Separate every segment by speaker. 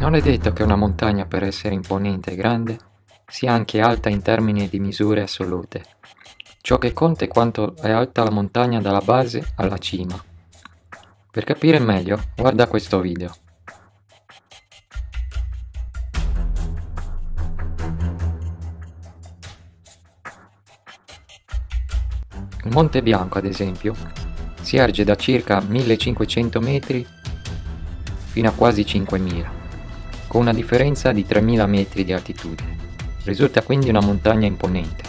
Speaker 1: Non è detto che una montagna, per essere imponente e grande, sia anche alta in termini di misure assolute. Ciò che conta è quanto è alta la montagna dalla base alla cima. Per capire meglio, guarda questo video. Il Monte Bianco, ad esempio, si erge da circa 1500 metri fino a quasi 5000, con una differenza di 3000 metri di altitudine. Risulta quindi una montagna imponente.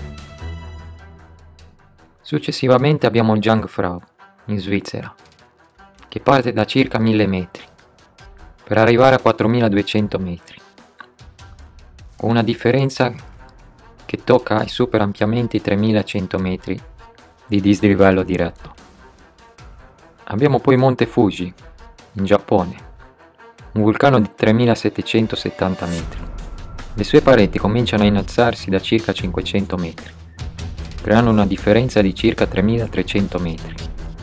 Speaker 1: Successivamente abbiamo il Jungfrau, in Svizzera, che parte da circa 1000 metri, per arrivare a 4200 metri, con una differenza che tocca e supera ampiamente i 3100 metri di dislivello diretto. Abbiamo poi Monte Fuji, in Giappone, un vulcano di 3770 metri. Le sue pareti cominciano a innalzarsi da circa 500 metri, creando una differenza di circa 3300 metri.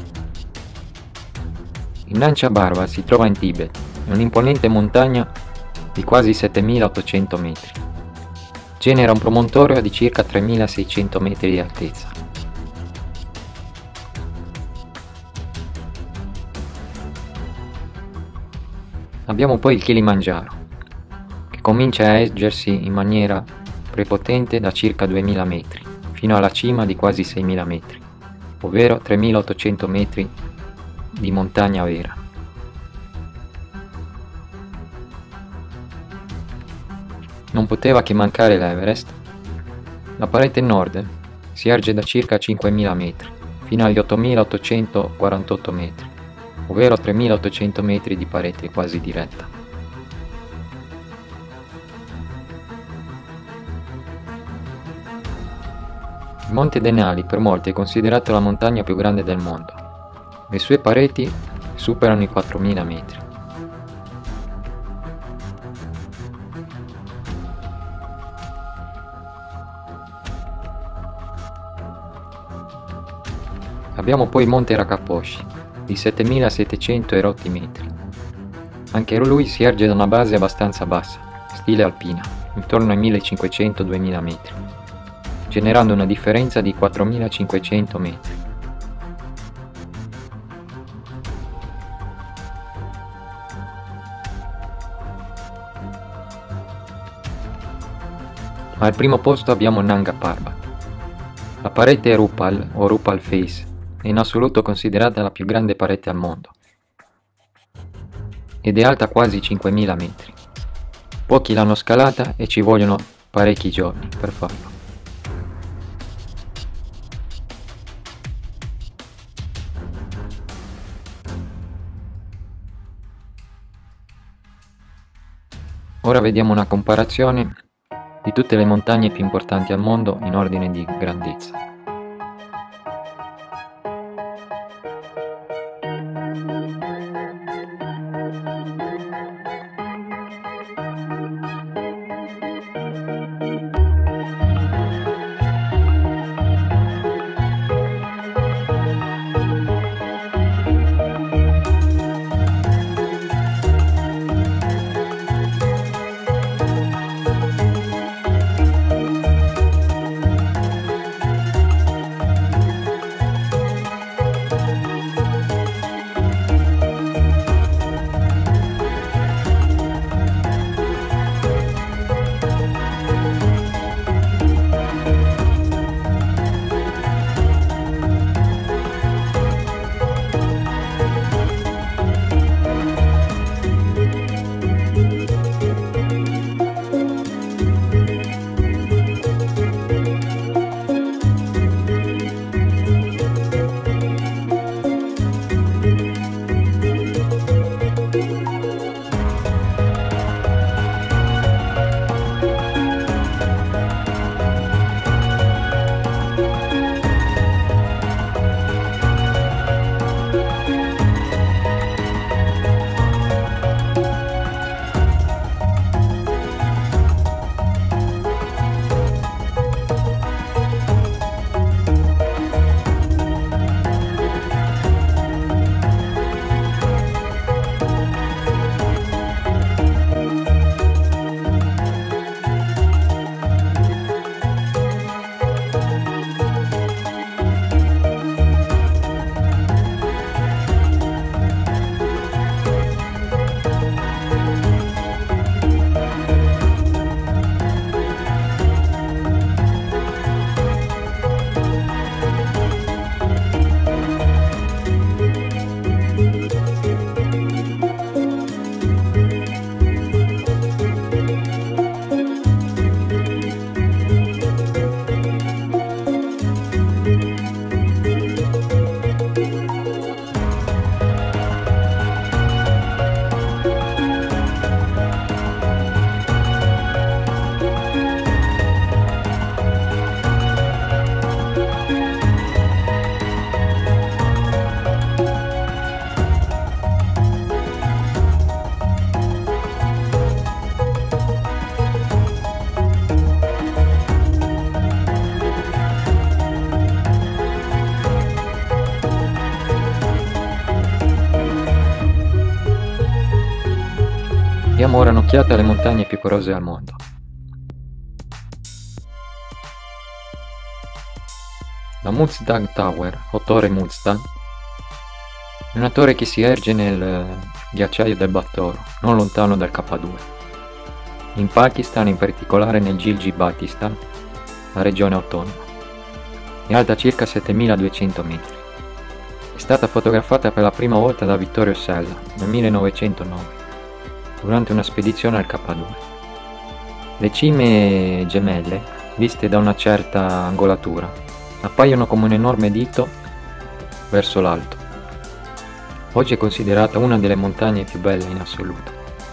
Speaker 1: Il Nangcha Parbat si trova in Tibet, è un'imponente montagna di quasi 7800 metri. Genera un promontorio di circa 3600 metri di altezza. Abbiamo poi il Kilimangiaro, che comincia a ergersi in maniera prepotente da circa 2000 metri, fino alla cima di quasi 6000 metri, ovvero 3800 metri di montagna vera. Non poteva che mancare l'Everest. La parete nord si erge da circa 5000 metri, fino agli 8848 metri, ovvero 3800 metri di parete quasi diretta. Il Monte Denali per molti è considerato la montagna più grande del mondo. Le sue pareti superano i 4000 metri. Abbiamo poi il Monte Rakaposhi, di 7700 e rotti metri. Anche lui si erge da una base abbastanza bassa, stile alpina, intorno ai 1500-2000 metri, generando una differenza di 4500 metri. Ma al primo posto abbiamo Nanga Parbat. La parete Rupal o Rupal Face è in assoluto considerata la più grande parete al mondo ed è alta quasi 5000 metri. Pochi l'hanno scalata e ci vogliono parecchi giorni per farlo. Ora vediamo una comparazione di tutte le montagne più importanti al mondo in ordine di grandezza. Diamo ora un'occhiata alle montagne più corose al mondo. La Muzdagh Tower, o Torre Muzdagh, è una torre che si erge nel ghiacciaio del Battoro, non lontano dal K2, in Pakistan, in particolare nel Gilgit-Baltistan, la regione autonoma. È alta circa 7200 metri. È stata fotografata per la prima volta da Vittorio Sella nel 1909, durante una spedizione al K2. Le cime gemelle, viste da una certa angolatura, appaiono come un enorme dito verso l'alto. Oggi è considerata una delle montagne più belle in assoluto.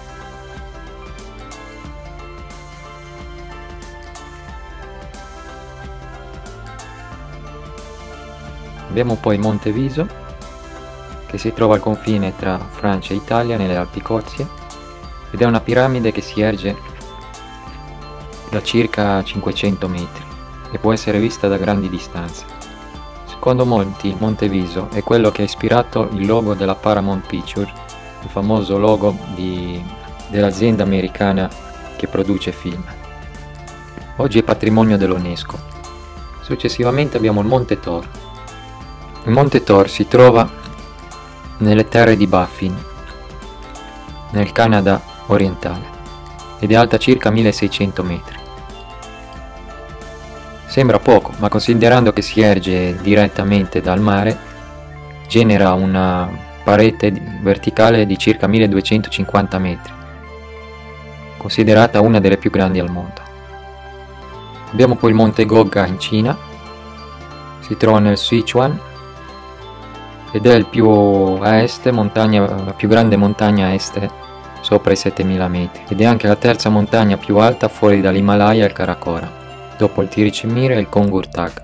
Speaker 1: Abbiamo poi Monte Viso, che si trova al confine tra Francia e Italia nelle Alpi Cozie, ed è una piramide che si erge da circa 500 metri e può essere vista da grandi distanze. Secondo molti il Monte Viso è quello che ha ispirato il logo della Paramount Pictures, il famoso logo dell'azienda americana che produce film. Oggi è patrimonio dell'UNESCO. Successivamente abbiamo il Monte Thor. Il Monte Thor si trova nelle terre di Baffin, nel Canada orientale, ed è alta circa 1600 metri. Sembra poco, ma considerando che si erge direttamente dal mare, genera una parete verticale di circa 1250 metri, considerata una delle più grandi al mondo. Abbiamo poi il Monte Gogga in Cina, si trova nel Sichuan ed è il più a est la più grande montagna a est sopra i 7000 metri, ed è anche la terza montagna più alta fuori dall'Himalaya e il Karakoram, dopo il Tiricimir e il Kongurtag.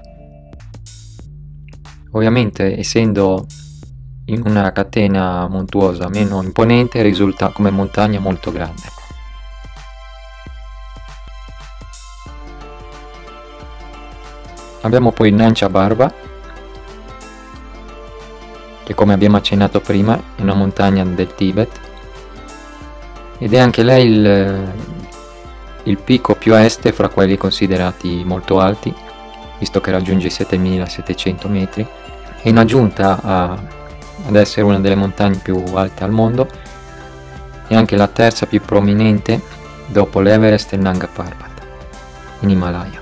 Speaker 1: Ovviamente, essendo in una catena montuosa meno imponente, risulta come montagna molto grande. Abbiamo poi il Nangcha Parbat, che come abbiamo accennato prima è una montagna del Tibet, ed è anche lei il picco più a est fra quelli considerati molto alti, visto che raggiunge i 7700 metri, e in aggiunta ad essere una delle montagne più alte al mondo, è anche la terza più prominente dopo l'Everest e il Nanga Parbat, in Himalaya.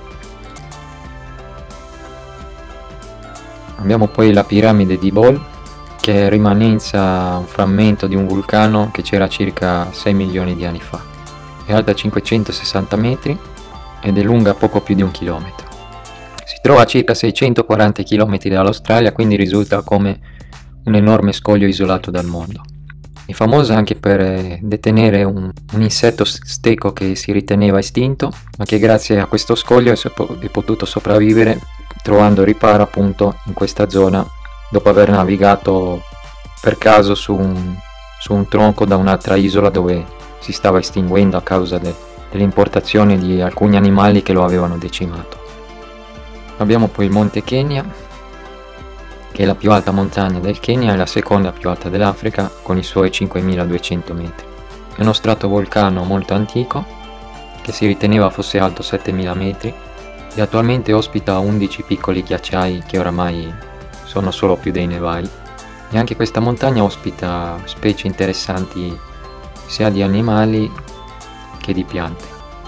Speaker 1: Abbiamo poi la piramide di Bol, che è rimanenza, un frammento di un vulcano che c'era circa 6 milioni di anni fa. È alta 560 metri ed è lunga poco più di 1 chilometro. Si trova a circa 640 km dall'Australia, quindi risulta come un enorme scoglio isolato dal mondo. È famosa anche per detenere un insetto steco che si riteneva estinto, ma che grazie a questo scoglio è potuto sopravvivere, trovando riparo appunto in questa zona dopo aver navigato per caso su un tronco da un'altra isola dove si stava estinguendo a causa dell'importazione di alcuni animali che lo avevano decimato. Abbiamo poi il Monte Kenya, che è la più alta montagna del Kenya e la seconda più alta dell'Africa, con i suoi 5200 metri. È uno stratovulcano molto antico che si riteneva fosse alto 7000 metri e attualmente ospita 11 piccoli ghiacciai che oramai sono solo più dei nevai, e anche questa montagna ospita specie interessanti sia di animali che di piante.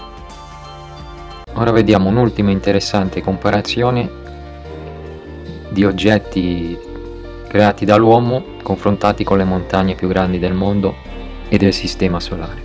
Speaker 1: Ora vediamo un'ultima interessante comparazione di oggetti creati dall'uomo confrontati con le montagne più grandi del mondo e del sistema solare.